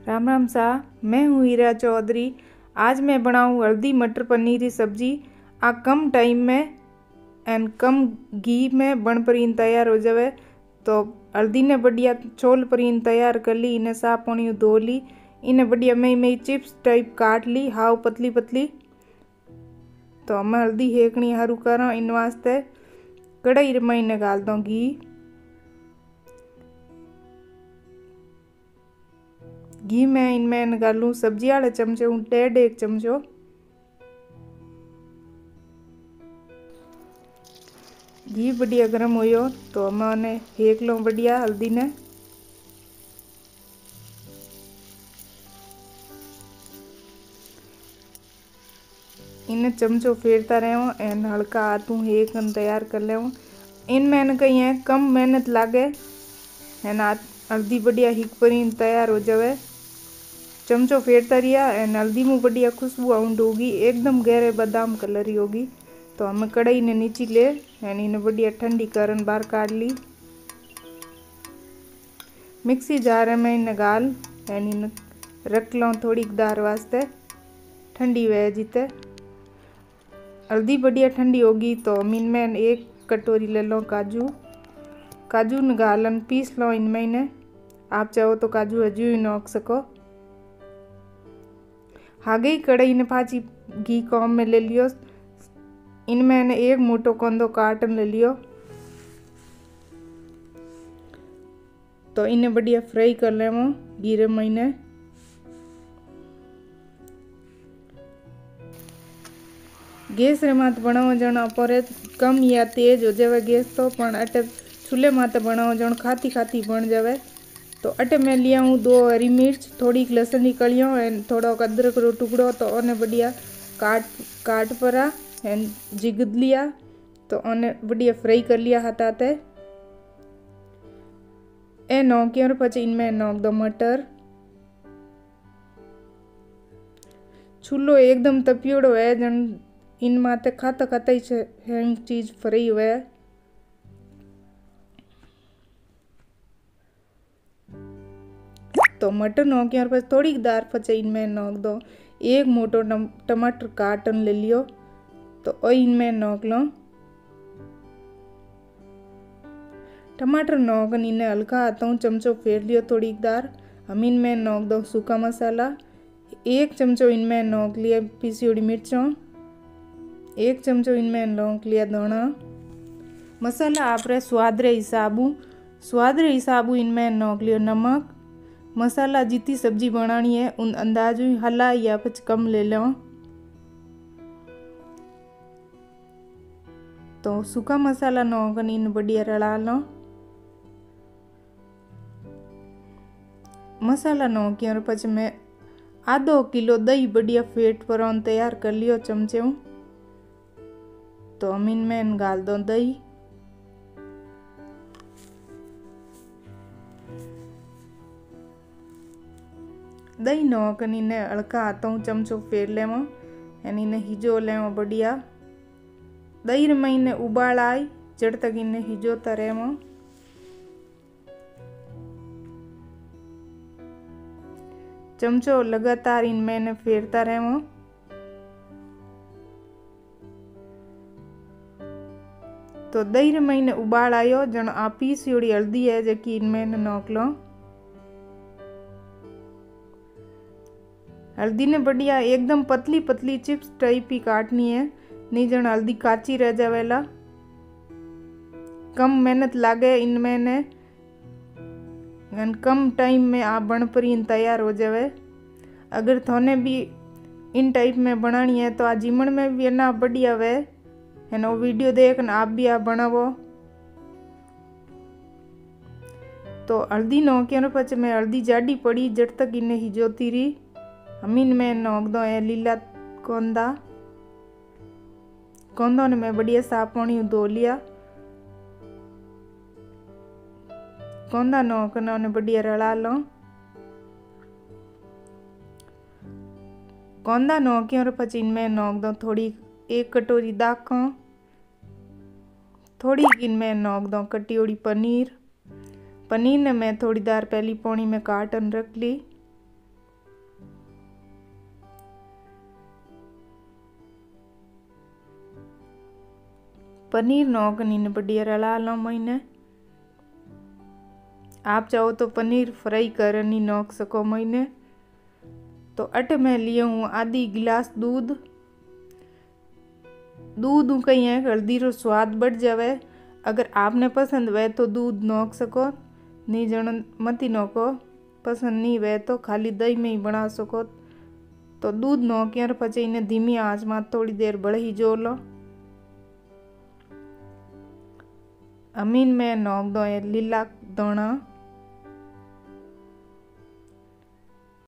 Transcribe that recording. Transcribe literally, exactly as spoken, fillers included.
राम राम सा, मैं हूँ हीरा चौधरी। आज मैं बनाऊँ हल्दी मटर पनीर की सब्जी। आ कम टाइम में एंड कम घी में बन परीन तैयार हो जावे। तो हल्दी ने बढ़िया छोल परीन तैयार कर ली, इन्हें साफ पानी धो ली, इन्हें बढ़िया मई मई चिप्स टाइप काट ली, हाव पतली पतली। तो हमें हल्दी हेकनी हारू करा, इन वास्ते कढ़ाई में इन्हें गाल दो घी। घी में इनमें निकालूँ सब्जी वाले चमचे हूँ डेढ़ एक चमचो। घी बढ़िया गर्म हो तो हमने हेक लो बढ़िया हल्दी ने। इन्हें चमचो फेरता रहो एंड हल्का हाथों हेक तैयार कर ले। इनमें कहीं है कम मेहनत लागे एंड हल्दी बढ़िया हिक पर तैयार हो जावे। चमचो फेरता रिया एंड हल्दी में बढ़िया खुशबू आउंड होगी, एकदम गहरे बादाम कलर ही होगी। तो हमें कढ़ाई ने नीचे ले एंड इन्हें बढ़िया ठंडी करन बाहर काट ली। मिक्सी जार में इन्हें गाल एंड इन्हें रख लो थोड़ी दार वास्ते ठंडी वह जीते। हल्दी बढ़िया ठंडी होगी तो हम इनमें एक कटोरी ले लो काजू। काजू न गालन पीस लो इनमें इन्हें, आप चाहो तो काजू हजू ही नोक सको। आगे ही कढ़ाई ने पाची घी कम में ले लियो, इनमें ने एक मोटो कंदो काटन ले लियो। तो इन्हें बढ़िया फ्राई कर ले वो घीरे महीने। गैस रे मात बनाओ जन पर कम या तेज हो जावे गैस तो, पण अटे चूल्हे माते बनाओ जन खाती खाती बन जावे। तो अटे मैं लिया हूँ दो हरी मिर्च, थोड़ी लहसुन की कलियों एंड थोड़ा अदरक रो टुकड़ो। तो उन्हें बढ़िया काट काट परा एंड जिगद लिया। तो उन्हें बढ़िया फ्राई कर लिया हाथ हाथे। ए नौकी और पचे इनमें नौक दो मटर। चूल्हो एकदम तपियोड़ो है जन इन माते खाता खाता ही हैंग चीज फ्राई हुए। तो मटर नौकी और पास थोड़ी दार पचे इनमें नोक दो एक मोटो टमाटर काटन ले लियो। तो ओ इनमें नोक लो टमाटर नोकन इन्हें हल्का हाथों चमचो फेर लियो थोड़ी दार। हम इनमें नोक दो सूखा मसाला, एक चमचो इनमें नोक लिया पीसी हुई मिर्चों, एक चमचो इनमें नोक लिया धना। मसाला आप रे स्वाद रे हिसाबू स्वाद रे हिसाबू इनमें नोक लियो नमक। मसाला जितनी सब्जी बनानी है उन अंदाज हला या कुछ कम ले लो। तो सूखा मसाला नौकन इन बढ़िया रला लो। मसाला नौकी और पच में आधो किलो दही बढ़िया फेट पर तैयार कर लियो चमचे। तो हम इनमें गाल दो दही। दही नौकन इन्हें हल्का हाथों चमचो फेर ले एंड इन्हें हिजो ले बढ़िया। दही में इन्हें उबाल आई जड़ तक इन्हें हिजो तरे। चमचो लगातार इनमें इन्हें फेरता रहे। तो दही में इन्हें उबाल आयो जन आ पीसी हुई हल्दी है जबकि इनमें इन्हें नोक लो। हल्दी ने बढ़िया एकदम पतली पतली चिप्स टाइप ही काटनी है, नहीं जन हल्दी काची रह जावेला। कम मेहनत लागे इनमें ने कम टाइम में आप बन पर तैयार हो जावे। अगर थोने भी इन टाइप में बनानी है तो आजीमन में भी ना बढ़िया वे है ना, वीडियो देखना आप भी आप बनावो। तो हल्दी नौके पच में हल्दी जाडी पड़ी जड़ तक इन्हें हिजोती रही। हम इनमें नोक दो है लीला कोंदा। कोंदों ने मैं बढ़िया साफ पानी धो लिया। कोंदा नोकना ने बढ़िया रला लो। कोंदा नौकी और पच इनमें नोक दो थोड़ी एक कटोरी दाखों, थोड़ी इनमें नोक दो कटी हुई पनीर। पनीर ने मैं थोड़ी देर पहली पानी में काटन रख ली। पनीर नोक नीने बढ़िया रला लो मैंने। आप चाहो तो पनीर फ्राई कर नी नोक सको मैंने। तो अट मैं लिया हूँ आधी गिलास दूध। दूध कहीं है हल्दी रो स्वाद बढ़ जावे। अगर आपने पसंद वे तो दूध नोक सको, नहीं जन मती नोको। पसंद नहीं वे तो खाली दही में ही बना सको। तो दूध नोक यार पचे इन्हें धीमी आंच में थोड़ी देर बड़े ही जो लो। अमीन में नोक दो लीला दाना